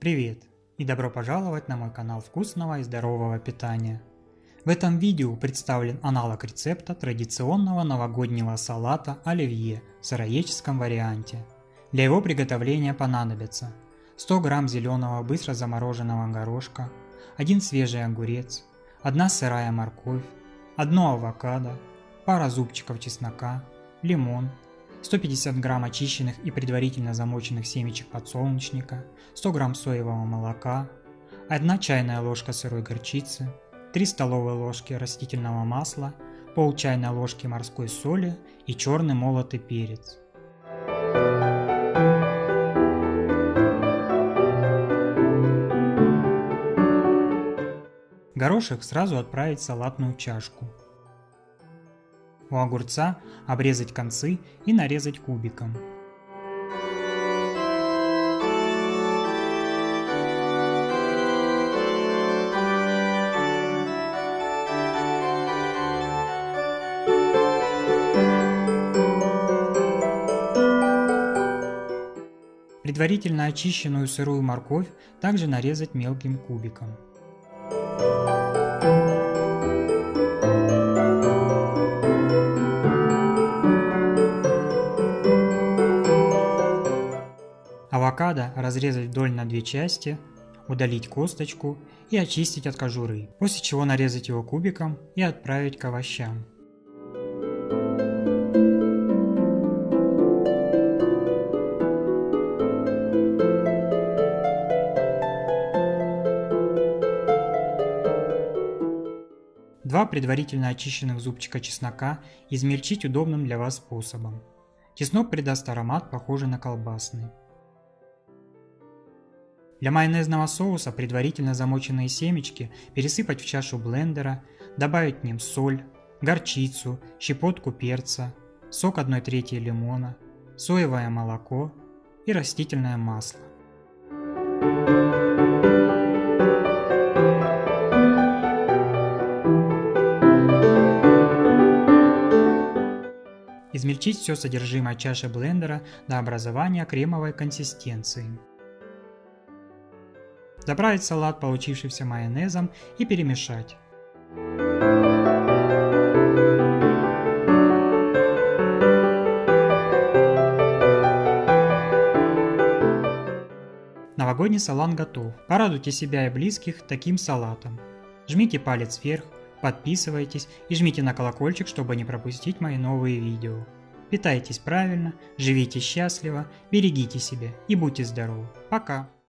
Привет и добро пожаловать на мой канал вкусного и здорового питания. В этом видео представлен аналог рецепта традиционного новогоднего салата оливье в сыроедческом варианте. Для его приготовления понадобится 100 грамм зеленого быстро замороженного горошка, 1 свежий огурец, 1 сырая морковь, 1 авокадо, пара зубчиков чеснока, лимон, 150 грамм очищенных и предварительно замоченных семечек подсолнечника, 100 грамм соевого молока, 1 чайная ложка сырой горчицы, 3 столовые ложки растительного масла, пол чайной ложки морской соли и черный молотый перец. Горошек сразу отправить в салатную чашку. У огурца обрезать концы и нарезать кубиком. Предварительно очищенную сырую морковь также нарезать мелким кубиком. Авокадо разрезать вдоль на 2 части, удалить косточку и очистить от кожуры, после чего нарезать его кубиком и отправить к овощам. Два предварительно очищенных зубчика чеснока измельчить удобным для вас способом. Чеснок придаст аромат, похожий на колбасный. Для майонезного соуса предварительно замоченные семечки пересыпать в чашу блендера, добавить к ним соль, горчицу, щепотку перца, сок 1/3 лимона, соевое молоко и растительное масло. Измельчить все содержимое чаши блендера до образования кремовой консистенции. Заправить салат получившимся майонезом и перемешать. Новогодний салат готов. Порадуйте себя и близких таким салатом. Жмите палец вверх, подписывайтесь и жмите на колокольчик, чтобы не пропустить мои новые видео. Питайтесь правильно, живите счастливо, берегите себя и будьте здоровы. Пока!